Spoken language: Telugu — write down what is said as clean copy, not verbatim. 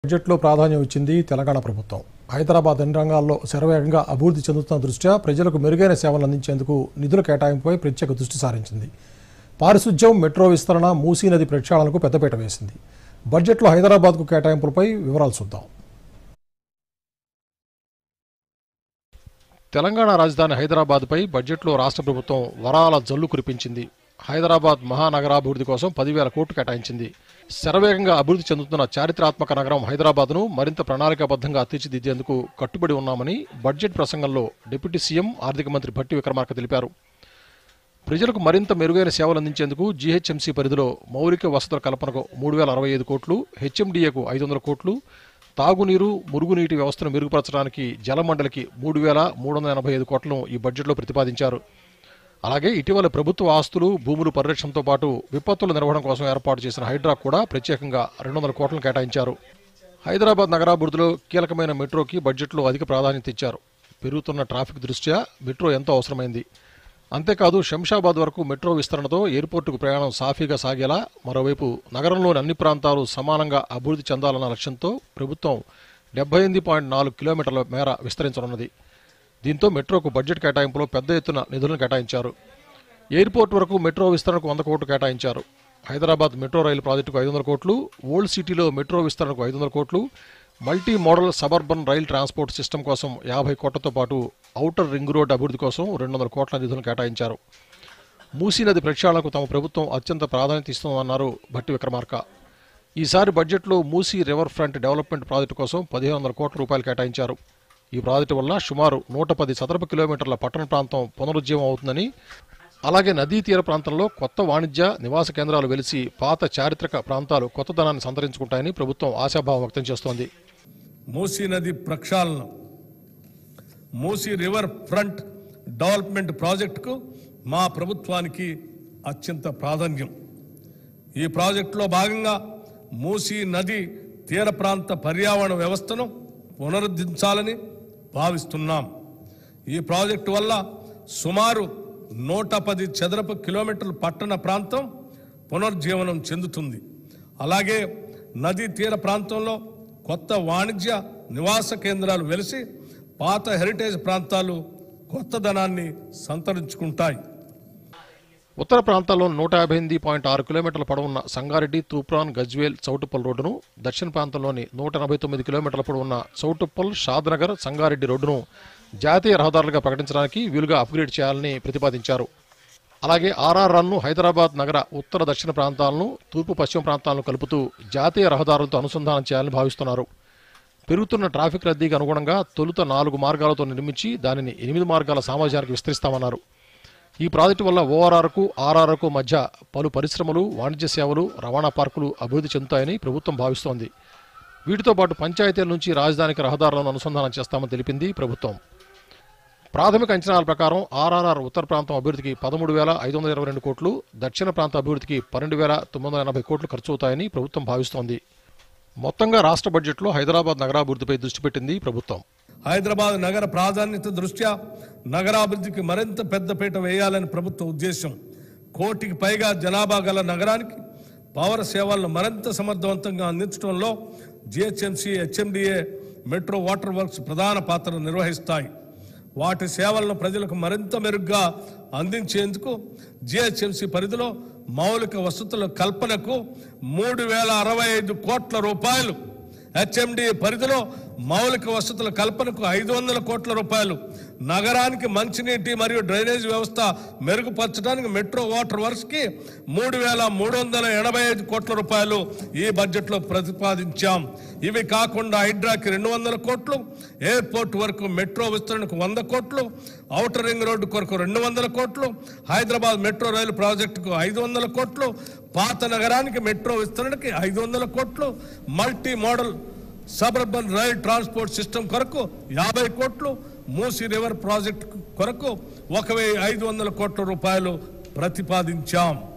బడ్జెట్లో ప్రాధాన్యం ఇచ్చింది తెలంగాణ ప్రభుత్వం. హైదరాబాద్ అన్ని రంగాల్లో శరవేగంగా అభివృద్ధి చెందుతున్న దృష్ట్యా ప్రజలకు మెరుగైన సేవలు అందించేందుకు నిధుల కేటాయింపుపై ప్రత్యేక దృష్టి సారించింది. పారిశుధ్యం, మెట్రో విస్తరణ, మూసీ నది ప్రక్షాళనకు పెద్దపీట వేసింది. బడ్జెట్లో హైదరాబాద్కు కేటాయింపులపై వివరాలు చూద్దాం. తెలంగాణ రాజధాని హైదరాబాద్పై బడ్జెట్లో రాష్ట్ర ప్రభుత్వం వరాల జల్లు కురిపించింది. హైదరాబాద్ మహానగరాభివృద్ధి కోసం 10,000 కోట్లు కేటాయించింది. శరవేగంగా అభివృద్ధి చెందుతున్న చారిత్రాత్మక నగరం హైదరాబాద్ను మరింత ప్రణాళికాబద్ధంగా తీర్చిదిద్దేందుకు కట్టుబడి ఉన్నామని బడ్జెట్ ప్రసంగంలో డిప్యూటీ సీఎం ఆర్థిక మంత్రి భట్టి విక్రమార్క తెలిపారు. ప్రజలకు మరింత మెరుగైన సేవలు అందించేందుకు జీహెచ్ఎంసీ పరిధిలో మౌలిక వసతుల కల్పనకు 3,065 కోట్లు, హెచ్ఎండిఏకు 500 కోట్లు, తాగునీరు, మురుగునీటి వ్యవస్థను మెరుగుపరచడానికి జలమండలికి 3,385 కోట్లను ఈ బడ్జెట్లో ప్రతిపాదించారు. అలాగే ఇటీవల ప్రభుత్వ ఆస్తులు, భూములు పరిరక్షణతో పాటు విపత్తుల నిర్వహణ కోసం ఏర్పాటు చేసిన హైడ్రా కూడా ప్రత్యేకంగా 200 కోట్లను కేటాయించారు. హైదరాబాద్ నగరాభివృద్ధిలో కీలకమైన మెట్రోకి బడ్జెట్లో అధిక ప్రాధాన్యత ఇచ్చారు. పెరుగుతున్న ట్రాఫిక్ దృష్ట్యా మెట్రో ఎంతో అవసరమైంది. అంతేకాదు శంషాబాద్ వరకు మెట్రో విస్తరణతో ఎయిర్పోర్టుకు ప్రయాణం సాఫీగా సాగేలా, మరోవైపు నగరంలోని అన్ని ప్రాంతాలు సమానంగా అభివృద్ధి చెందాలన్న లక్ష్యంతో ప్రభుత్వం 78.4 కిలోమీటర్ల మేర విస్తరించనున్నది. దీంతో మెట్రోకు బడ్జెట్ కేటాయింపులో పెద్ద ఎత్తున నిధులను కేటాయించారు. ఎయిర్పోర్ట్ వరకు మెట్రో విస్తరణకు 100 కోట్లు కేటాయించారు. హైదరాబాద్ మెట్రో రైలు ప్రాజెక్టుకు 500 కోట్లు, ఓల్డ్ సిటీలో మెట్రో విస్తరణకు 500 కోట్లు, multimodal suburban rail transport system కోసం 50 కోట్లతో పాటు ఔటర్ రింగ్ రోడ్ అభివృద్ధి కోసం 200 కోట్ల నిధులను కేటాయించారు. మూసీ నది ప్రక్షాళనకు తమ ప్రభుత్వం అత్యంత ప్రాధాన్యత ఇస్తుందన్నారు భట్టి విక్రమార్క. ఈసారి బడ్జెట్లో Musi river front development project కోసం 1,500 కోట్ల రూపాయలు కేటాయించారు. ఈ ప్రాజెక్టు వల్ల సుమారు 110 చదరపు కిలోమీటర్ల పట్టణ ప్రాంతం పునరుజ్జీవం అవుతుందని, అలాగే నదీ తీర ప్రాంతంలో కొత్త వాణిజ్య, నివాస కేంద్రాలు వెలిసి పాత చారిత్రక ప్రాంతాలు కొత్తదనాన్ని సంతరించుకుంటాయని ప్రభుత్వం ఆశాభావం వ్యక్తం చేస్తోంది. మూసీ నది ప్రక్షాళన, మూసీ రివర్ ఫ్రంట్ డెవలప్మెంట్ ప్రాజెక్టుకు మా ప్రభుత్వానికి అత్యంత ప్రాధాన్యం. ఈ ప్రాజెక్టులో భాగంగా మూసీ నది తీర ప్రాంత పర్యావరణ వ్యవస్థను పునరుద్ధరించాలని భావిస్తున్నాం. ఈ ప్రాజెక్టు వల్ల సుమారు 110 చదరపు కిలోమీటర్ల పట్టణ ప్రాంతం పునర్జీవనం చెందుతుంది. అలాగే నదీ తీర ప్రాంతంలో కొత్త వాణిజ్య, నివాస కేంద్రాలు వెలిసి పాత హెరిటేజ్ ప్రాంతాలు కొత్తదనాన్ని సంతరించుకుంటాయి. ఉత్తర ప్రాంతాల్లో 158.6 కిలోమీటర్ల పొడవున్న సంగారెడ్డి, తూప్రాన్, గజ్వేల్, చౌటుప్పల్ రోడ్డును, దక్షిణ ప్రాంతంలోని 189 కిలోమీటర్ల పొడవున్న చౌటుప్పల్, షాద్నగర్, సంగారెడ్డి రోడ్డును జాతీయ రహదారులుగా ప్రకటించడానికి వీలుగా అప్గ్రేడ్ చేయాలని ప్రతిపాదించారు. అలాగే ఆర్ఆర్ఆర్ను హైదరాబాద్ నగర ఉత్తర, దక్షిణ ప్రాంతాలను, తూర్పు, పశ్చిమ ప్రాంతాలను కలుపుతూ జాతీయ రహదారులతో అనుసంధానం చేయాలని భావిస్తున్నారు. పెరుగుతున్న ట్రాఫిక్ రద్దీకి అనుగుణంగా తొలుత 4 మార్గాలతో నిర్మించి దానిని 8 మార్గాల సామర్థ్యానికి విస్తరిస్తామన్నారు. ఈ ప్రాజెక్టు వల్ల ఓఆర్ఆర్కు, ఆర్ఆర్ఆర్కు మధ్య పలు పరిశ్రమలు, వాణిజ్య సేవలు, రవాణా పార్కులు అభివృద్ధి చెందుతాయని ప్రభుత్వం భావిస్తోంది. వీటితో పాటు పంచాయతీల నుంచి రాజధానికి రహదారులను అనుసంధానం చేస్తామని తెలిపింది ప్రభుత్వం. ప్రాథమిక అంచనాల ప్రకారం ఆర్ఆర్ఆర్ ఉత్తర ప్రాంతం అభివృద్ధికి 13,522 కోట్లు, దక్షిణ ప్రాంత అభివృద్ధికి 12,980 కోట్లు ఖర్చవుతాయని ప్రభుత్వం భావిస్తోంది. మొత్తంగా రాష్ట్ర బడ్జెట్లో హైదరాబాద్ నగరాభివృద్ధిపై దృష్టి పెట్టింది ప్రభుత్వం. హైదరాబాద్ నగర ప్రాధాన్యత దృష్ట్యా నగరాభివృద్ధికి మరింత పెద్దపీట వేయాలని ప్రభుత్వ ఉద్దేశం. 1 కోటికి పైగా జనాభా గల నగరానికి పౌర సేవలను మరింత సమర్థవంతంగా అందించడంలో GHMC, HMDA, metro, water works ప్రధాన పాత్ర నిర్వహిస్తాయి. వాటి సేవలను ప్రజలకు మరింత మెరుగ్గా అందించేందుకు జిహెచ్ఎంసీ పరిధిలో మౌలిక వసతుల కల్పనకు 3,065 కోట్ల రూపాయలు, హెచ్ఎండి పరిధిలో మౌలిక వసతుల కల్పనకు 500 కోట్ల రూపాయలు, నగరానికి మంచినీటి మరియు డ్రైనేజ్ వ్యవస్థ మెరుగుపరచడానికి మెట్రో, వాటర్ వర్క్స్ కి 3,385 కోట్ల రూపాయలు ఈ బడ్జెట్లో ప్రతిపాదించాం. ఇవి కాకుండా హైడ్రాకి 200 కోట్లు, ఎయిర్పోర్ట్ వరకు మెట్రో విస్తరణకు 100 కోట్లు, ఔటర్ రింగ్ రోడ్డు కొరకు 200 కోట్లు, హైదరాబాద్ మెట్రో రైలు ప్రాజెక్టుకు 500 కోట్లు, పాత నగరానికి మెట్రో విస్తరణకి 500 కోట్లు, multimodal suburban rail transport system కొరకు 50 కోట్లు, మూసీ రివర్ ప్రాజెక్టు కొరకు 1,500 కోట్ల రూపాయలు ప్రతిపాదించాం.